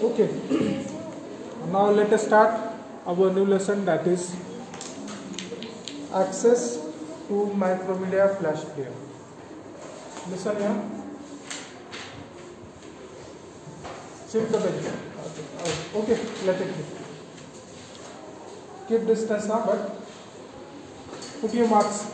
Okay, now let us start our new lesson, that is access to Micromedia Flash Player. Listen here. Shift the bench. Okay, let it be. Keep distance now, but put your marks.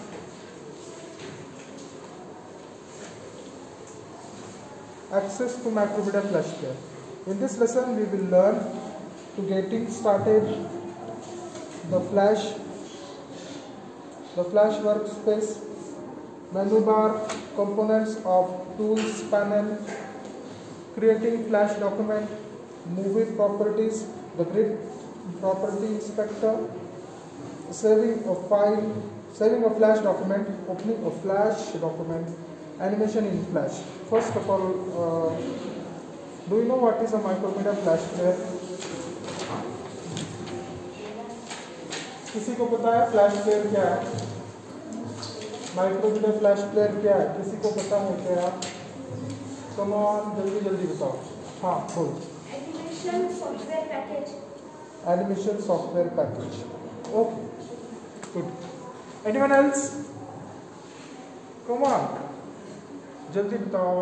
Access to Micromedia Flash Player. In this lesson, we will learn to getting started the Flash workspace, menu bar, components of tools panel, creating Flash document, movie properties, the grid property inspector, saving a file, saving a Flash document, opening a Flash document, animation in Flash. First of all, do you know what is a Micromedia Flash Player? किसी को पता है flash player क्या है? माइक्रोमीडिया Flash player क्या है? किसी को पता है क्या? कम ऑन, जल्दी जल्दी बताओ. हाँ, बोलो. Animation software package. Animation software package. Okay, good. Anyone else? Come on, जल्दी बताओ.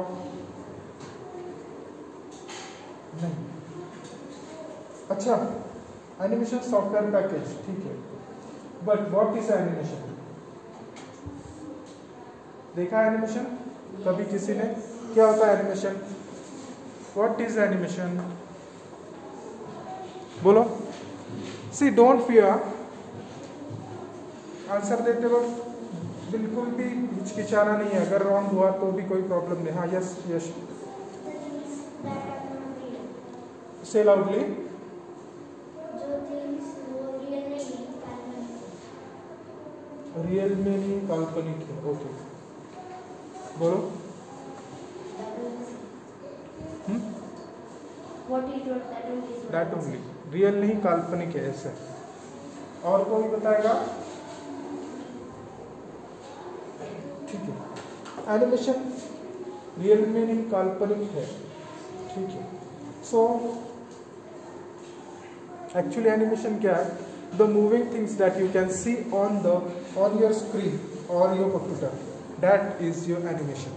नहीं. अच्छा, एनिमेशन सॉफ्टवेयर पैकेज, ठीक है. But what is animation? देखा एनिमेशन कभी किसी ने? क्या होता है एनिमेशन? What is animation? बोलो. सी, डोंट फियर. आंसर देते वक्त बिल्कुल भी हिचकिचाना नहीं है. अगर रॉन्ग हुआ तो भी कोई प्रॉब्लम नहीं. हाँ, yes yes. Say loudly. Real में नहीं, काल्पनिक है. ओके, बोलो. That only. रियल नहीं, काल्पनिक है, ऐसा. और कोई बताएगा? ठीक है. एनिमेशन रियल में नहीं, काल्पनिक है. ठीक है. सो एक्चुअली एनिमेशन क्या है? The moving things that you can see on your screen or your computer, that is your animation.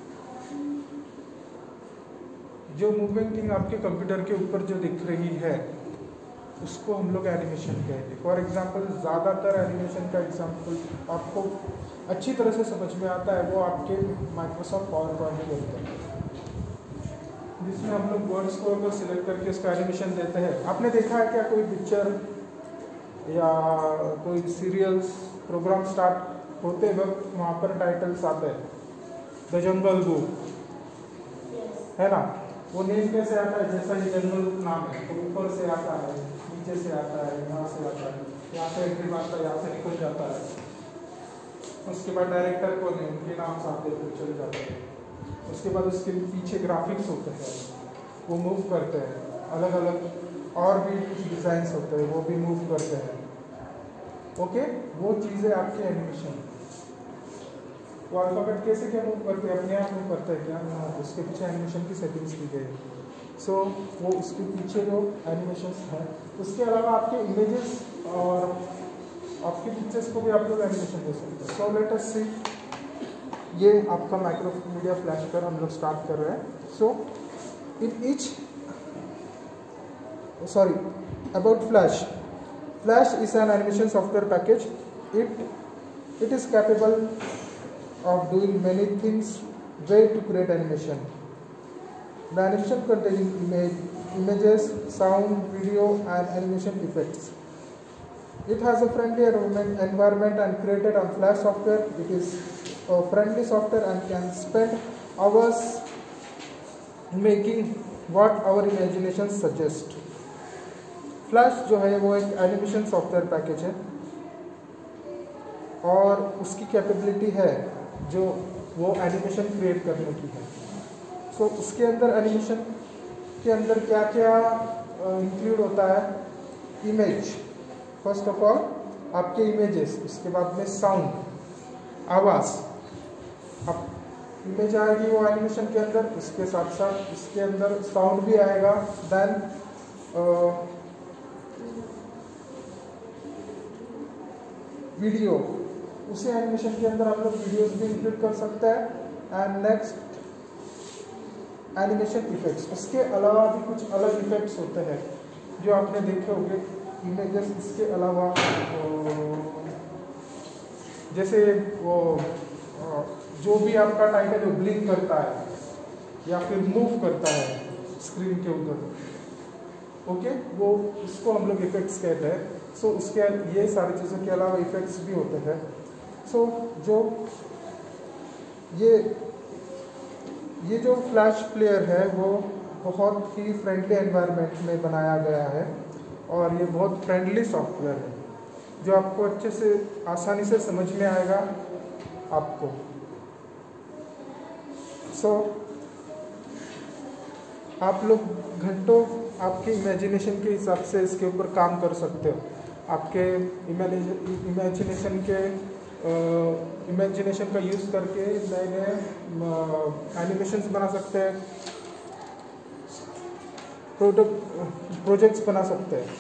जो मूविंग थिंग आपके कंप्यूटर के ऊपर जो दिख रही है उसको हम लोग एनिमेशन कहते हैं. फॉर एग्जांपल, ज़्यादातर एनिमेशन का एग्जांपल आपको अच्छी तरह से समझ में आता है, वो आपके माइक्रोसॉफ्ट पावर पॉइंट में होता है, जिसमें हम लोग वर्ड्स को अगर सिलेक्ट करके उसका एनिमेशन देते हैं. आपने देखा है क्या कोई पिक्चर या कोई सीरियल्स प्रोग्राम स्टार्ट होते वक्त वहाँ पर टाइटल्स आते हैं, द जंगल बुक, है ना? वो नेम कैसे आता है? जैसा ये जंगल नाम है तो ऊपर से आता है, नीचे से आता है, यहाँ से आता है, यहाँ से एंट्री मारता है, यहाँ से निकल जाता है. उसके बाद डायरेक्टर को नहीं, उनके नाम साथ देते चले जाते हैं. उसके बाद उसके पीछे ग्राफिक्स होते हैं, वो मूव करते हैं. अलग अलग और भी कुछ डिज़ाइंस होते हैं, वो भी मूव करते हैं. ओके, वो चीज़ें आपके एनिमेशन. वो अल्फ़ाबेट कैसे क्या मूव करते हैं? अपने आप मूव करते हैं क्या? उसके पीछे एनिमेशन की सेटिंग्स दी गई. सो वो उसके पीछे जो एनिमेशंस हैं. उसके अलावा आपके इमेजेस और आपकी पिक्चर्स को भी आप लोग एनिमेशन दे सकते हैं. So let us see. ये आपका माइक्रोमीडिया फ्लैश पर हम लोग स्टार्ट कर रहे हैं. So in each about Flash is an animation software package. It is capable of doing many things way to create animation. The animation containing images, sound, video and animation effects. It has a friendly environment and created on Flash software. It is a friendly software and can spend hours making what our imagination suggests. Flash जो है वो एक animation software package है और उसकी capability है जो वो एनिमेशन क्रिएट करने की है. सो उसके अंदर एनिमेशन के अंदर क्या क्या इंक्लूड होता है? इमेज, फर्स्ट ऑफ ऑल आपके इमेजेस, उसके बाद में साउंड, आवाज़, इमेज आएगी वो एनिमेशन के अंदर, उसके साथ साथ इसके अंदर साउंड भी आएगा। देन वीडियो, उसी एनिमेशन के अंदर हम लोग वीडियोस भी इंक्लूड कर सकते हैं। एंड नेक्स्ट एनिमेशन इफेक्ट्स, उसके अलावा भी कुछ अलग इफेक्ट्स होते हैं जो आपने देखे होंगे इमेजेस। इसके अलावा जैसे वो जो भी आपका टाइटल जो ब्लिंक करता है या फिर मूव करता है स्क्रीन के उधर, ओके, वो उसको हम लोग इफेक्ट्स कहते हैं। सो उसके ये सारी चीज़ों के अलावा इफेक्ट्स भी होते हैं। सो जो ये जो फ्लैश प्लेयर है वो बहुत ही फ्रेंडली एनवायरनमेंट में बनाया गया है और ये बहुत फ्रेंडली सॉफ्टवेयर है जो आपको अच्छे से आसानी से समझ में आएगा आपको। सो आप लोग घंटों आपके इमेजिनेशन के हिसाब से इसके ऊपर काम कर सकते हो। आपके इमेजिनेशन का यूज़ करके नए नए एनिमेशंस बना सकते हैं, प्रोजेक्ट्स बना सकते हैं।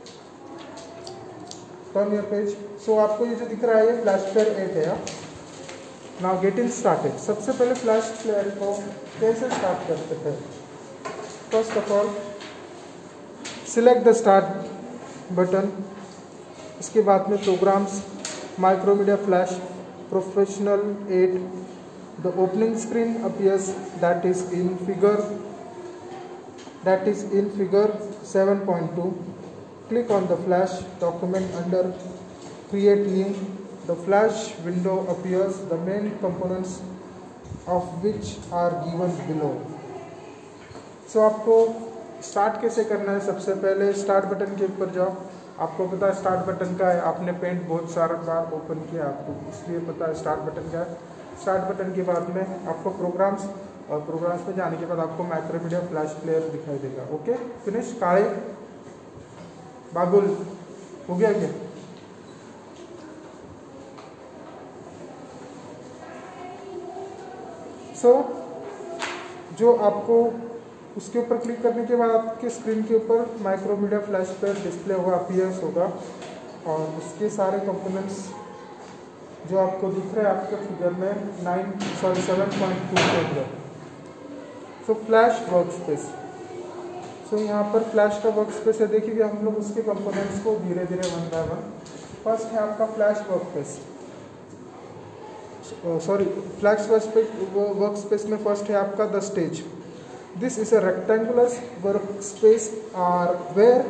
Turn your page. सो आपको ये जो दिख रहा है ये फ्लैश प्लेयर 8 है। Now getting started. सबसे पहले फ्लैश प्लेयर को कैसे स्टार्ट करते हैं? First of all select the start button. इसके बाद में programs, Macromedia Flash professional 8। The opening screen appears that is in figure 7.2. Click on the flash document under create new. The flash window appears, the main components of which are given below. So आपको start कैसे करना है? सबसे पहले start button के ऊपर जाओ। आपको पता है स्टार्ट बटन का है, आपने पेंट बहुत सारा बार ओपन किया, आपको इसलिए पता है स्टार्ट बटन का है। स्टार्ट बटन के बाद में आपको प्रोग्राम्स, और प्रोग्राम्स पे जाने के बाद आपको माइक्रोमीडिया फ्लैश प्लेयर दिखाई देगा। Okay, finish. काले बागुल हो गया क्या? सो जो आपको उसके ऊपर क्लिक करने के बाद आपके स्क्रीन के ऊपर माइक्रोमीडिया फ्लैश प्लेयर डिस्प्ले होगा, अपीयर्स होगा, और उसके सारे कंपोनेंट्स जो आपको दिख रहे हैं आपके फिगर में 7.2 के अंदर। So Flash work space. So यहाँ पर फ्लैश का वर्क स्पेस है, देखिए हम लोग उसके कंपोनेंट्स को धीरे धीरे वन बाय वन। फर्स्ट है आपका Flash work space, Flash work space में फर्स्ट है आपका the stage. This is a rectangular workspace where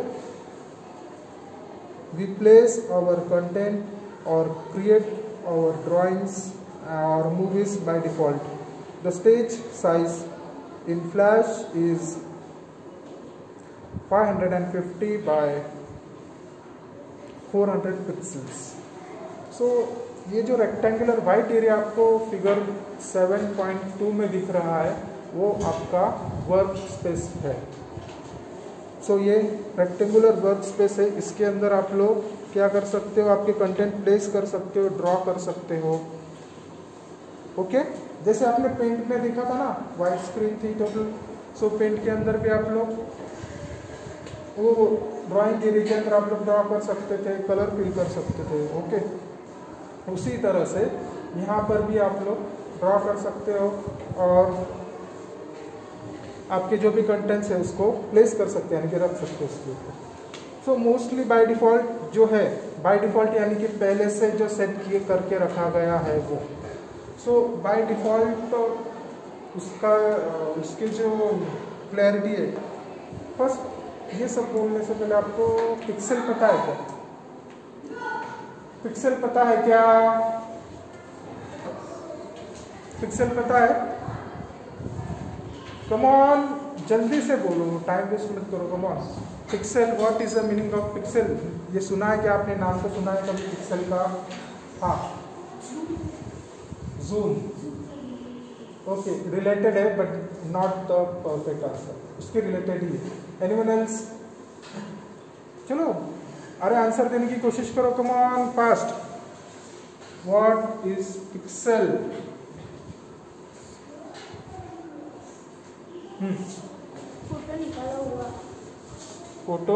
we place our content or create our drawings or movies by default. The stage size in Flash is 550 by 400 pixels. So ये जो rectangular white area आपको figure 7.2 में दिख रहा है वो आपका work space है। सो ये रेक्टेंगुलर वर्क स्पेस है, इसके अंदर आप लोग क्या कर सकते हो? आपके कंटेंट प्लेस कर सकते हो, ड्रॉ कर सकते हो। ओके, जैसे आपने पेंट में देखा था ना, वाइट स्क्रीन थी टोटल। सो पेंट के अंदर भी आप लोग वो ड्राइंग एरिया के अंदर आप लोग ड्रॉ कर सकते थे, कलर फिल कर सकते थे। ओके, उसी तरह से यहाँ पर भी आप लोग ड्रॉ कर सकते हो और आपके जो भी कंटेंट्स है उसको प्लेस कर सकते हैं, यानी कि रख सकते हो उसके ऊपर। सो मोस्टली बाय डिफ़ॉल्ट जो है, बाय डिफ़ॉल्ट यानी कि पहले से जो सेट किए करके रखा गया है वो। सो बाय डिफ़ॉल्ट उसके जो क्लैरिटी है, फर्स्ट ये सब बोलने से पहले आपको पिक्सल पता है क्या? पिक्सल पता है क्या? पिक्सल पता है? कम ऑन, जल्दी से बोलो, टाइम वेस्ट मत करो। Come on. Pixel, what is the meaning of pixel? ये सुना है क्या आपने? नाम तो सुना है कभी पिक्सल का? हाँ, जूम। ओके, रिलेटेड है but not the perfect answer, उसके रिलेटेड ही है। Anyone else? चलो, अरे आंसर देने की कोशिश करो। Come on, fast. What is pixel? Photo निकाला हुआ। फोटो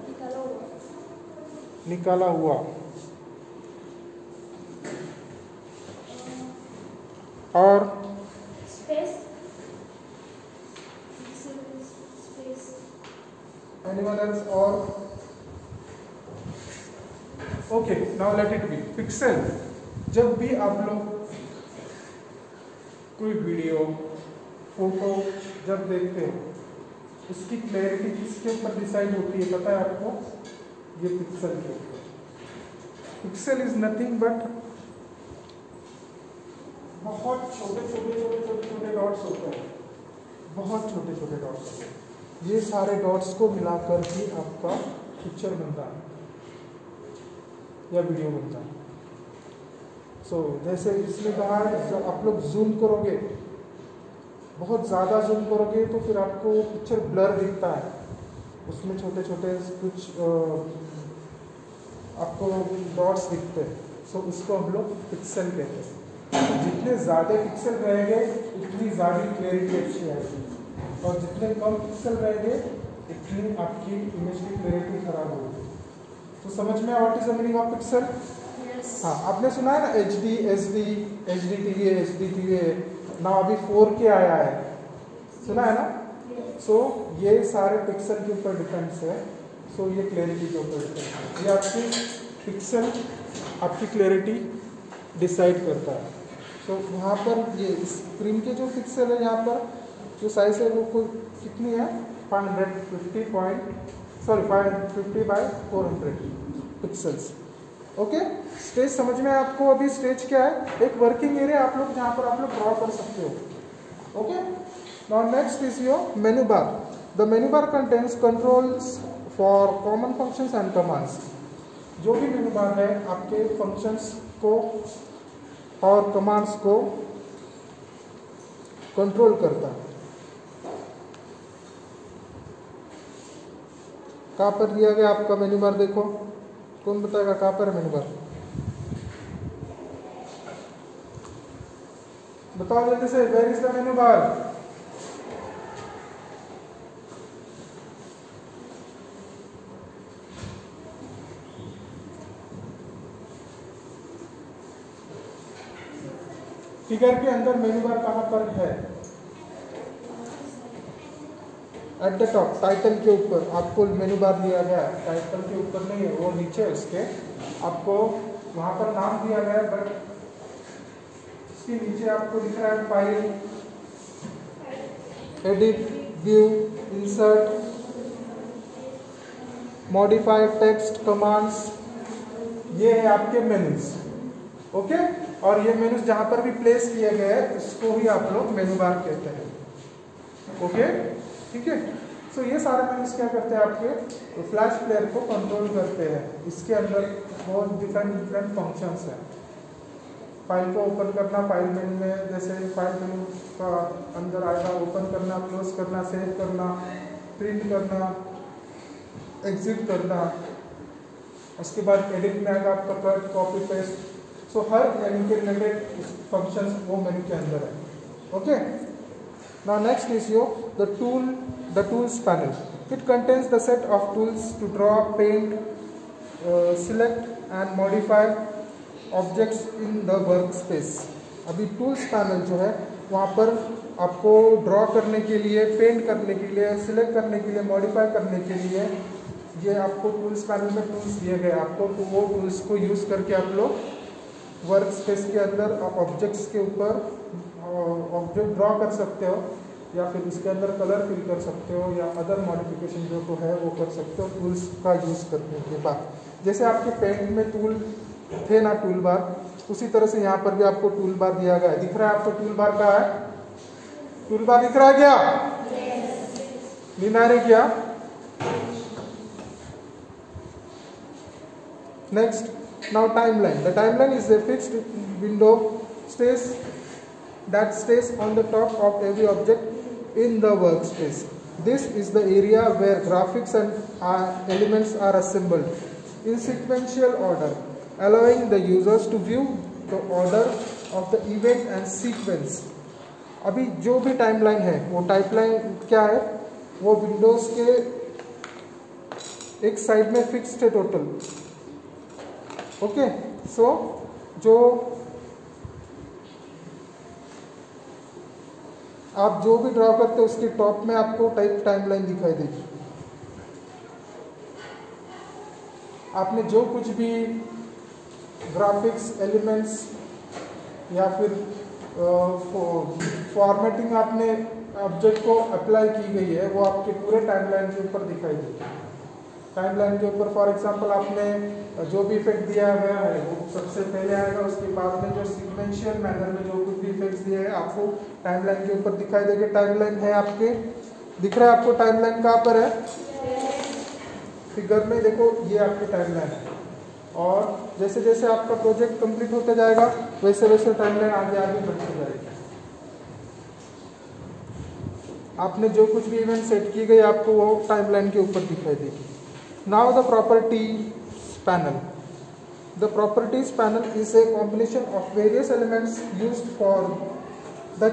निकाला हुआ। और स्पेस एनिमल एल्स और okay now let it be pixel. जब भी आप लोग कोई वीडियो फोटो जब देखते हो उसकी क्लैरिटी किसके ऊपर डिसाइड होती है पता है आपको? ये पिक्सल के ऊपर। पिक्सल इज नथिंग बट बहुत छोटे डॉट्स होते हैं, बहुत छोटे डॉट्स होते हैं। ये सारे डॉट्स को मिलाकर ही आपका पिक्चर बनता है या वीडियो बनता है। सो जैसे इसने कहा जब आप लोग जूम करोगे, बहुत ज़्यादा जूम करोगे तो फिर आपको पिक्चर ब्लर दिखता है, उसमें छोटे कुछ आपको डॉट्स दिखते हैं। सो उसको हम लोग पिक्सल कहते हैं। जितने ज़्यादा पिक्सल रहेंगे उतनी ज़्यादा क्लैरिटी अच्छी आएगी, और जितने कम पिक्सल रहेंगे उतनी आपकी इमेज की क्लैरिटी खराब होगी। तो समझ में what is the meaning of pixel? हाँ, आपने सुना है ना HD, SD, HDTV, HDTV। ना अभी 4K आया है, सुना है ना? सो ये सारे पिक्सल के ऊपर डिपेंड्स है। सो ये क्लैरिटी के ऊपर डिपेंड्स है। ये आपकी पिक्सल आपकी क्लैरिटी डिसाइड करता है। सो वहाँ पर ये स्क्रीन के जो पिक्सल है यहाँ पर जो साइज है वो कितनी है? 550 बाय 400 पिक्सल्स। ओके, स्टेज समझ में आपको? अभी स्टेज क्या है? एक वर्किंग एरिया आप लोग जहाँ पर आप लोग ड्रॉ कर सकते हो। Okay, now next is your menu bar. The menu bar contains controls for common functions and commands. जो भी मेनू बार है आपके फंक्शंस को और कमांड्स को कंट्रोल करता है। कहाँ पर दिया गया आपका मेनू बार? देखो, कौन बताएगा कहाँ पर है मेनू बार? बताओ जल्दी से, where is the menu bar? Figure के अंदर मेनू बार कहाँ पर है? एट द टॉप, टाइटल के ऊपर आपको मेनू बार दिया गया है। टाइटल के ऊपर नहीं है, वो नीचे उसके आपको वहाँ पर नाम दिया गया है, बट इसके नीचे आपको दिख रहा है file, edit, view, insert, modify, text, commands. ये है आपके मेनूज। ओके, और ये मेनूज जहाँ पर भी प्लेस किए गए हैं इसको ही आप लोग मेनू बार कहते हैं। ओके, ठीक है। सो ये सारे मेनूज क्या करते हैं? आपके फ्लैश प्लेयर को कंट्रोल करते हैं। इसके अंदर बहुत डिफरेंट फंक्शंस हैं। फाइल को ओपन करना, फाइल मेनू में जैसे फाइल मेनू का अंदर आएगा, ओपन करना, क्लोज करना, सेव करना, प्रिंट करना, एग्जिट करना। उसके बाद एडिट में आएगा आपका कट, कॉपी, पेस्ट। सो हर मेनू के रिलेटेड फंक्शंस वो मेनू के अंदर है। ओके, now next is your the tools panel. It contains the set of tools to draw, paint, select and modify objects in the workspace. अभी tools panel जो है वहाँ पर आपको ड्रॉ करने के लिए, पेंट करने के लिए, सिलेक्ट करने के लिए, मॉडिफाई करने के लिए ये आपको टूल्स पैनल में टूल्स दिए गए आपको। तो वो टूल्स को यूज़ करके आप लोग वर्क स्पेस के अंदर ऑब्जेक्ट्स के ऊपर ऑब्जेक्ट ड्रॉ कर सकते हो, या फिर इसके अंदर कलर फिल कर सकते हो, या अदर मॉडिफिकेशन जो तो है वो कर सकते हो टूल्स का यूज़ करने के बाद। जैसे आपके पेंट में टूल थे ना, टूल बार, उसी तरह से यहाँ पर भी आपको टूल बार दिया गया है। दिख रहा है आपको टूल बार का है? टूल बार दिख रहा है क्या? नींद आ रही क्या? Next, now timeline. The timeline is a fixed window that stays on the top of every object in the workspace. This is the area where graphics and elements are assembled in sequential order, allowing the users to view the order of the event and sequence अभी जो भी timeline है वो timeline क्या है, वो Windows के एक साइड में फिक्स्ड है टोटल। ओके, सो जो आप जो भी ड्रॉ करते हो उसके टॉप में आपको टाइमलाइन दिखाई देगी। आपने जो कुछ भी ग्राफिक्स एलिमेंट्स या फिर फॉर्मेटिंग आपने ऑब्जेक्ट को अप्लाई की गई है वो आपके पूरे टाइमलाइन के ऊपर दिखाई देगी। टाइमलाइन के ऊपर फॉर एग्जांपल आपने जो भी इफेक्ट दिया गया है वो सबसे पहले आएगा, उसके बाद में जो सीक्वेंशियल मैनर में जो कुछ भी इफेक्ट्स दिए हैं आपको टाइमलाइन के ऊपर दिखाई देंगे। टाइमलाइन है आपके, दिख रहा है आपको टाइमलाइन कहाँ पर है, फिगर में देखो ये आपकी टाइमलाइन है। और जैसे जैसे आपका प्रोजेक्ट कंप्लीट होता जाएगा वैसे वैसे टाइमलाइन आगे आगे बढ़ती जाएगी। आपने जो कुछ भी इवेंट सेट की गई आपको वो टाइमलाइन के ऊपर दिखाई देगी। Now the properties panel. The properties panel is a combination of various elements used for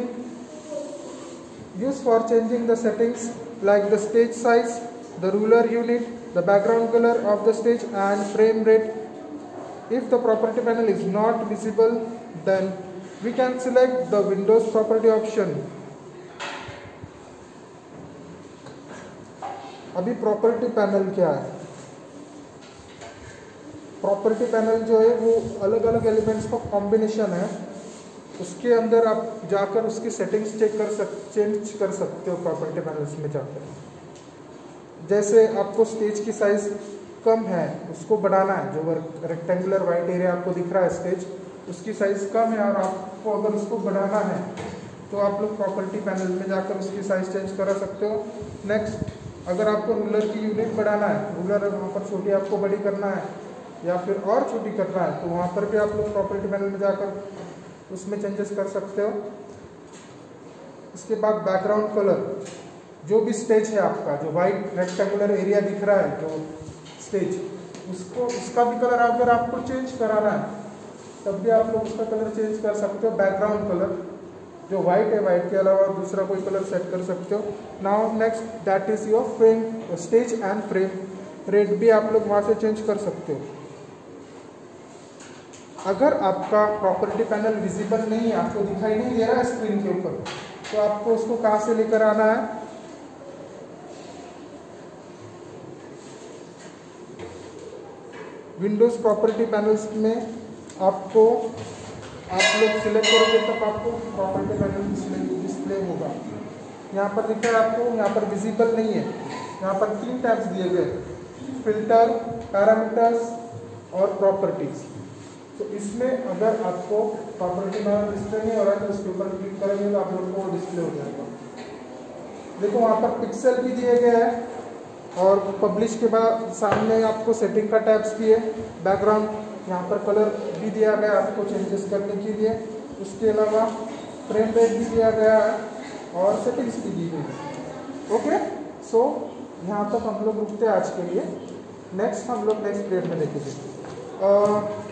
changing the settings like the stage size, the ruler unit, the background color of the stage and frame rate. If the property panel is not visible, then we can select the Windows property option. अभी property panel क्या है? Property panel जो है वो अलग अलग elements का combination है, उसके अंदर आप जाकर उसकी सेटिंग्स चेंज कर सकते हो प्रॉपर्टी पैनल्स में जाकर। जैसे आपको स्टेज की साइज कम है उसको बढ़ाना है, जो रेक्टेंगुलर वाइट एरिया आपको दिख रहा है स्टेज उसकी साइज कम है और आपको अगर उसको बढ़ाना है तो आप लोग प्रॉपर्टी पैनल में जाकर उसकी साइज चेंज करा सकते हो। नेक्स्ट, अगर आपको रूलर की यूनिट बढ़ाना है, रूलर वहाँ पर छोटी आपको बड़ी करना है या फिर और छोटी करना है तो वहाँ पर भी आप लोग प्रॉपर्टी पैनल में जाकर उसमें चेंजेस कर सकते हो। इसके बाद बैकग्राउंड कलर, जो भी स्टेज है आपका, जो वाइट रेक्टेंगुलर एरिया दिख रहा है जो स्टेज, उसको उसका भी कलर अगर आपको चेंज कराना है तब भी आप लोग उसका कलर चेंज कर सकते हो। बैकग्राउंड कलर जो वाइट है, वाइट के अलावा दूसरा कोई कलर सेट कर सकते हो। Now next, that is your frame, stage and frame rate भी आप लोग वहाँ से चेंज कर सकते हो। अगर आपका प्रॉपर्टी पैनल विजिबल नहीं है, आपको दिखाई नहीं दे रहा है स्क्रीन के ऊपर, तो आपको उसको कहाँ से लेकर आना है, विंडोज प्रॉपर्टी पैनल्स में आपको आप लोग सिलेक्ट करोगे तब आपको प्रॉपर्टी पैनल डिस्प्ले होगा। यहाँ पर दिख रहा है आपको, यहाँ पर विजिबल नहीं है। यहाँ पर 3 टैब्स दिए गए, फिल्टर, पैरामीटर्स और प्रॉपर्टीज। तो इसमें अगर आपको प्रॉपर्टी पैनल डिस्प्ले नहीं हो रहा है तो उसके ऊपर क्लिक करेंगे तो आप लोग को डिस्प्ले हो जाएगा। देखो वहाँ पर पिक्सल भी दिए गए हैं और पब्लिश के बाद सामने आपको सेटिंग का टैब्स भी है। बैकग्राउंड, यहाँ पर कलर भी दिया गया आपको चेंजेस करने के लिए। उसके अलावा फ्रेम रेट भी दिया गया है और सेटिंग्स भी दी गई है। ओके, सो यहाँ तक हम लोग रुकते हैं आज के लिए। नेक्स्ट हम लोग नेक्स्ट पीरियड में देखेंगे।